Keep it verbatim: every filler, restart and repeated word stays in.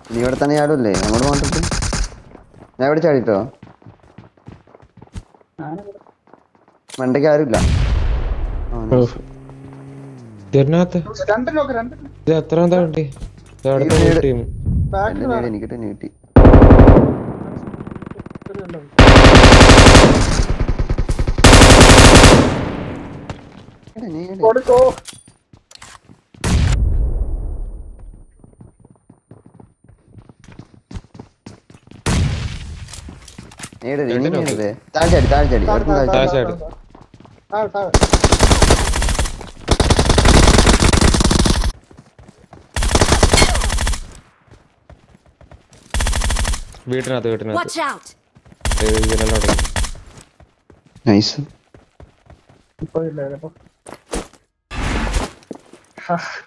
നീ ഇവിടെ തന്നെ ചാടൂല്ലേ? അങ്ങോട്ട് മാറ്റിട്ട് ഞാൻ ഇവിടെ ചാടിട്ടോ. മണ്ടയ്ക്ക് ആരുമില്ല. എനിക്ക് തന്നെ കിട്ടി. താഴ്ചാടി താഴ്ചാടി താഴ്ചാടി വീട്ടിനകത്ത് വീട്ടിനകത്ത് നൈസ്. ഇപ്പൊ ഇല്ല